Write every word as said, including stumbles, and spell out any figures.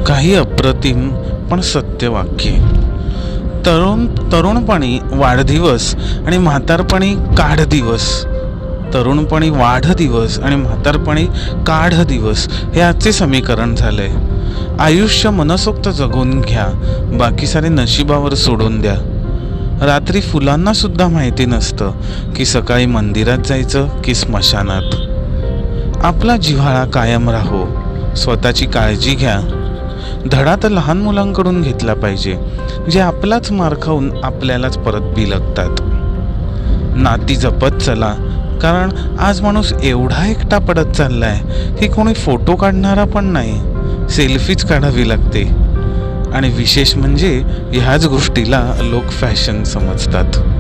काही अप्रतिम पण सत्य वाक्ये. तरुण तरुणपणी वाढदिवस आणि म्हातारपणी काढ दिवस. तरुणपणी वाढ दिवस आणि म्हातारपणी काढ दिवस हे आजचे समीकरण झाले. आयुष्य मनसोक्त जगून घ्या, बाकी सारे नशिबावर सोडून द्या. रात्री फुलांना सुद्धा माहिती नसतं की सकाळी मंदिरात जायचं की स्मशानात. आपला जिव्हाळा कायम राहो, स्वतःची काळजी घ्या. धडा तर लहान मुलांकडून घेतला पाहिजे, जे आपलाच मार खाऊन आपल्यालाच परत बिलगतात. नाती जपत चला, कारण आज माणूस एवढा एकटा पडत चाललाय की कोणी फोटो काढणारा पण नाही, सेल्फीच काढावी लागते. आणि विशेष म्हणजे ह्याच गोष्टीला लोक फॅशन समजतात.